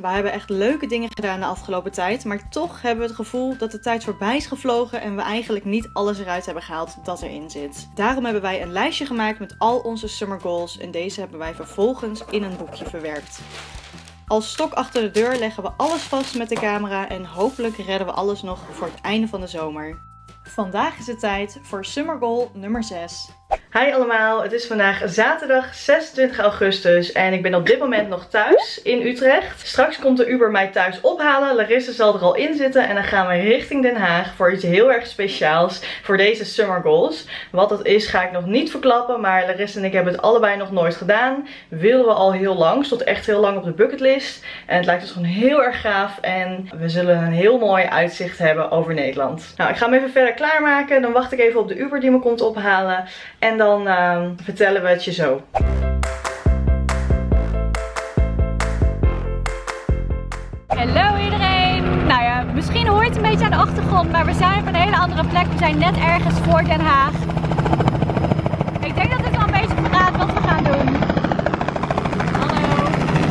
We hebben echt leuke dingen gedaan de afgelopen tijd, maar toch hebben we het gevoel dat de tijd voorbij is gevlogen en we eigenlijk niet alles eruit hebben gehaald dat erin zit. Daarom hebben wij een lijstje gemaakt met al onze summer goals en deze hebben wij vervolgens in een boekje verwerkt. Als stok achter de deur leggen we alles vast met de camera en hopelijk redden we alles nog voor het einde van de zomer. Vandaag is het tijd voor summer goal nummer 6. Hi allemaal, het is vandaag zaterdag 26 augustus en ik ben op dit moment nog thuis in Utrecht. Straks komt de Uber mij thuis ophalen, Larissa zal er al in zitten en dan gaan we richting Den Haag voor iets heel erg speciaals voor deze summer goals. Wat dat is ga ik nog niet verklappen, maar Larissa en ik hebben het allebei nog nooit gedaan. Wilden we al heel lang, stond echt heel lang op de bucketlist en het lijkt ons gewoon heel erg gaaf en we zullen een heel mooi uitzicht hebben over Nederland. Nou, ik ga hem even verder klaarmaken, dan wacht ik even op de Uber die me komt ophalen en dan vertellen we het je zo. Hallo iedereen! Nou ja, misschien hoort het een beetje aan de achtergrond, maar we zijn op een hele andere plek. We zijn net ergens voor Den Haag. Ik denk dat dit wel een beetje verraadt wat we gaan doen. Hallo!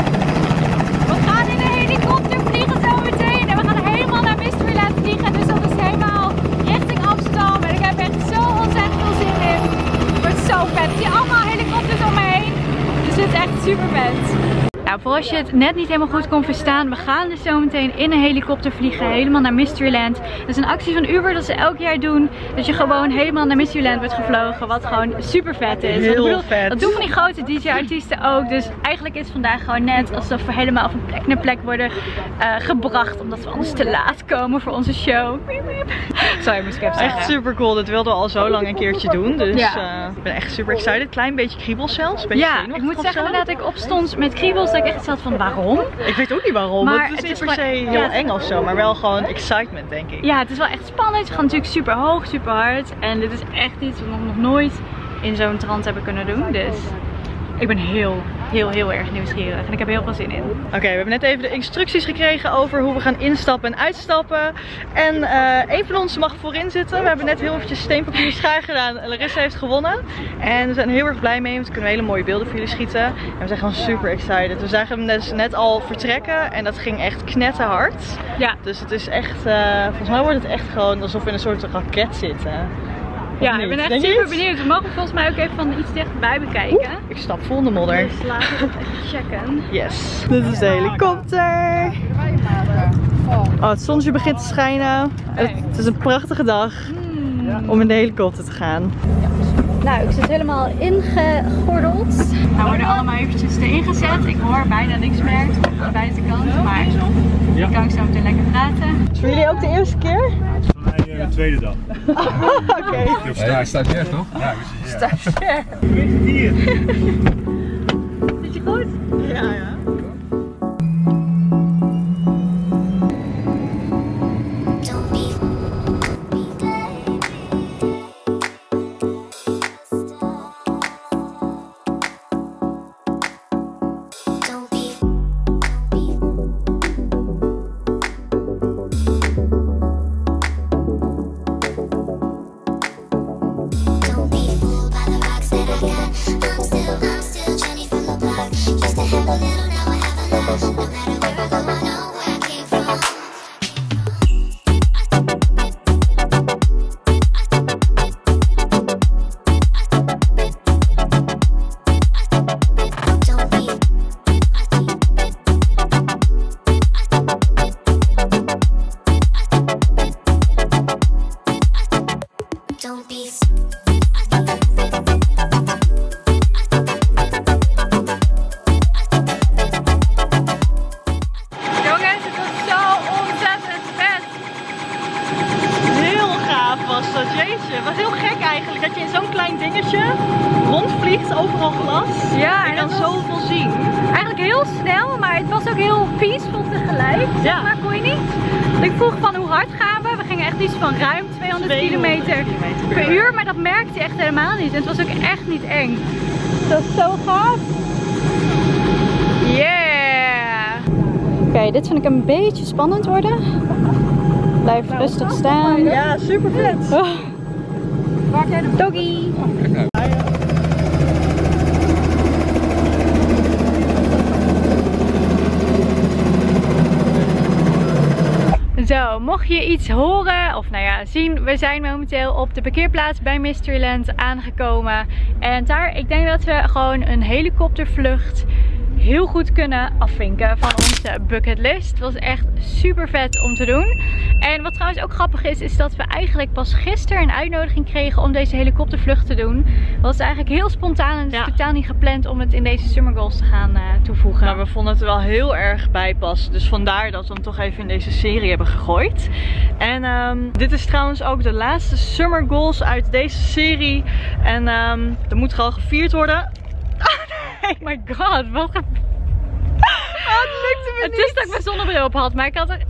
We gaan in een helikopter vliegen zo meteen en we gaan helemaal naar Mysteryland vliegen. Dus dat is helemaal richting Amsterdam en ik heb echt zo ontzettend veel zin in. Het wordt zo vet. Ik zie allemaal helikopters om me heen. Dus het is echt super vet. Nou, voor als je het net niet helemaal goed kon verstaan, we gaan dus zo meteen in een helikopter vliegen, helemaal naar Mysteryland. Dat is een actie van Uber dat ze elk jaar doen, dat je gewoon helemaal naar Mysteryland wordt gevlogen, wat gewoon super vet is. Heel vet. Dat doen van die grote DJ-artiesten ook, dus eigenlijk is het vandaag gewoon net alsof we helemaal van plek naar plek worden gebracht, omdat we anders te laat komen voor onze show. Sorry, moest ik even zeggen. Echt super cool, dat wilden we al zo lang een keertje doen, dus ik ben echt super excited. Klein beetje kriebels zelfs, beetje ik moet zeggen dat ik opstond met kriebels. Dat ik echt zat van waarom? Ik weet ook niet waarom. Maar het is niet per se heel eng of zo, maar wel gewoon excitement denk ik. Ja, het is wel echt spannend. We gaan natuurlijk super hoog, super hard. En dit is echt iets wat we nog nooit in zo'n trant hebben kunnen doen. Dus ik ben heel erg nieuwsgierig en ik heb heel veel zin in. Oké, we hebben net even de instructies gekregen over hoe we gaan instappen en uitstappen. En een van ons mag voorin zitten. We hebben net heel eventjes steenpapier schaar gedaan. Larissa heeft gewonnen. En we zijn er heel erg blij mee, want we kunnen hele mooie beelden voor jullie schieten. En we zijn gewoon super excited. We zagen hem dus net al vertrekken en dat ging echt knetterhard. Ja. Dus het is echt, volgens mij wordt het echt gewoon alsof we in een soort raket zitten. Ja, ik ben echt super benieuwd. We mogen volgens mij ook even van iets dichterbij bekijken. Ik stap vol in de modder. Dus laten we dat even checken. Yes. Dit is de helikopter. Oh, het zonnetje begint te schijnen. Het is een prachtige dag om in de helikopter te gaan. Nou, ik zit helemaal ingegordeld. We worden allemaal eventjes erin gezet. Ik hoor bijna niks meer aan de buitenkant, maar ik kan zo meteen lekker praten. Is voor jullie ook de eerste keer? De tweede dag. Oké. Ja, stagiair toch? Ja, stagiair. Zit je goed? Ja. Het was heel gek eigenlijk dat je in zo'n klein dingetje rondvliegt, overal glas. Ja, en je kan zoveel zien. Eigenlijk heel snel, maar het was ook heel peaceful tegelijk. Zeg maar, voel je niet? Ik vroeg van hoe hard gaan we? We gingen echt iets van ruim 200 kilometer per uur, maar dat merkte je echt helemaal niet. En het was ook echt niet eng. Dat is zo gaaf. Yeah! Oké, dit vind ik een beetje spannend worden. Blijf rustig staan. Ja, super vet. Oh. Doggy. je iets horen of nou ja, zien, we zijn momenteel op de parkeerplaats bij Mysteryland aangekomen. En daar, ik denk dat we gewoon een helikoptervlucht heel goed kunnen afvinken van onze bucketlist. Het was echt super vet om te doen. En wat trouwens ook grappig is, is dat we eigenlijk pas gisteren een uitnodiging kregen om deze helikoptervlucht te doen. Dat was eigenlijk heel spontaan en het is totaal niet gepland om het in deze Summer Goals te gaan toevoegen. Maar we vonden het er wel heel erg bij passen. Dus vandaar dat we hem toch even in deze serie hebben gegooid. En dit is trouwens ook de laatste Summer Goals uit deze serie. En er moet gewoon gevierd worden. Oh my god, wat het lukte me niet. Het is dat ik mijn zonnebril op had, maar ik had er...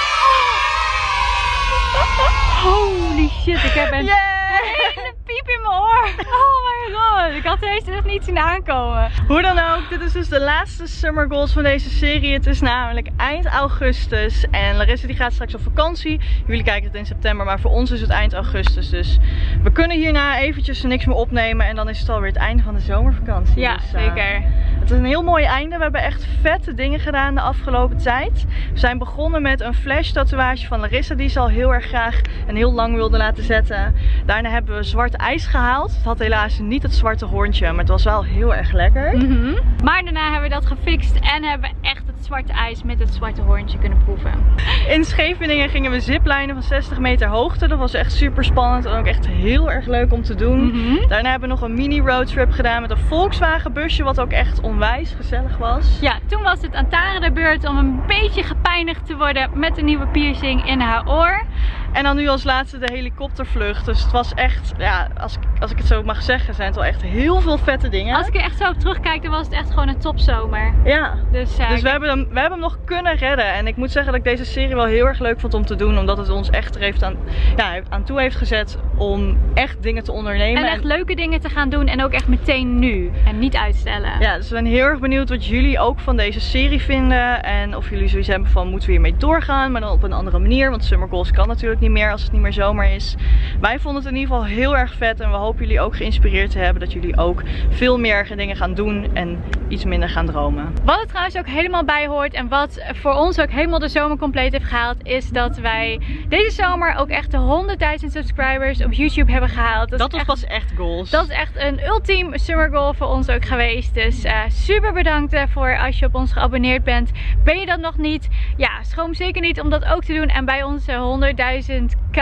Holy shit, ik heb een hele piep in mijn oor. Oh my god, ik had deze echt niet zien aankomen. Hoe dan ook, dit is dus de laatste Summer Goals van deze serie. Het is namelijk eind augustus en Larissa die gaat straks op vakantie. Jullie kijken het in september, maar voor ons is het eind augustus. Dus we kunnen hierna eventjes niks meer opnemen en dan is het alweer het einde van de zomervakantie. Ja, dus, zeker. Het is een heel mooi einde. We hebben echt vette dingen gedaan de afgelopen tijd. We zijn begonnen met een flash tatoeage van Larissa die ze al heel erg graag en heel lang wilde laten zetten. Daarna hebben we zwart ijs gehaald. Het had helaas niet het zwarte hoorntje, maar het was wel heel erg lekker. Maar daarna hebben we dat gefixt en hebben we echt het zwarte ijs met het zwarte hoorntje kunnen proeven. In Scheveningen gingen we ziplijnen van 60 meter hoogte. Dat was echt super spannend en ook echt heel erg leuk om te doen. Daarna hebben we nog een mini roadtrip gedaan met een Volkswagen busje, wat ook echt onwijs gezellig was. Ja, toen was het aan Tara de beurt om een beetje gepijnigd te worden met een nieuwe piercing in haar oor. En dan nu als laatste de helikoptervlucht. Dus het was echt, ja, als ik het zo mag zeggen, zijn het wel echt heel veel vette dingen. Als ik er echt zo op terugkijk, dan was het echt gewoon een topzomer. Ja, dus we hebben hem nog kunnen redden. En ik moet zeggen dat ik deze serie wel heel erg leuk vond om te doen. Omdat het ons echt er aan toe heeft gezet om echt dingen te ondernemen. En echt leuke dingen te gaan doen en ook echt meteen nu. En niet uitstellen. Ja, dus we zijn heel erg benieuwd wat jullie ook van deze serie vinden. En of jullie zoiets hebben van, moeten we hiermee doorgaan, maar dan op een andere manier. Want Summer Goals kan natuurlijk niet meer als het niet meer zomer is. Wij vonden het in ieder geval heel erg vet. En we hopen jullie ook geïnspireerd te hebben. Dat jullie ook veel meer dingen gaan doen en iets minder gaan dromen. Wat er trouwens ook helemaal bij hoort en wat voor ons ook helemaal de zomer compleet heeft gehaald, is dat wij deze zomer ook echt de 100.000 subscribers op YouTube hebben gehaald. Dat was pas echt goals. Dat is echt een ultiem summer goal voor ons ook geweest. Dus super bedankt daarvoor als je op ons geabonneerd bent. Ben je dat nog niet? Ja, schroom zeker niet om dat ook te doen en bij onze 100.000k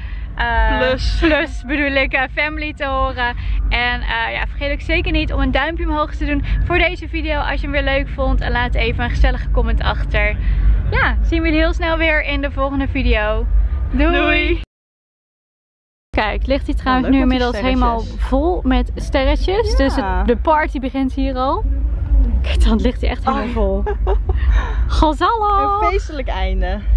plus bedoel ik, family te horen. En ja, vergeet ook zeker niet om een duimpje omhoog te doen voor deze video als je hem weer leuk vond. En laat even een gezellige comment achter. Ja, zien we jullie heel snel weer in de volgende video. Doei! Kijk, ligt hij trouwens nu inmiddels helemaal vol met sterretjes. Ja. Dus de party begint hier al. Kijk, dan ligt hij echt helemaal vol. Gazallo! Een feestelijk einde.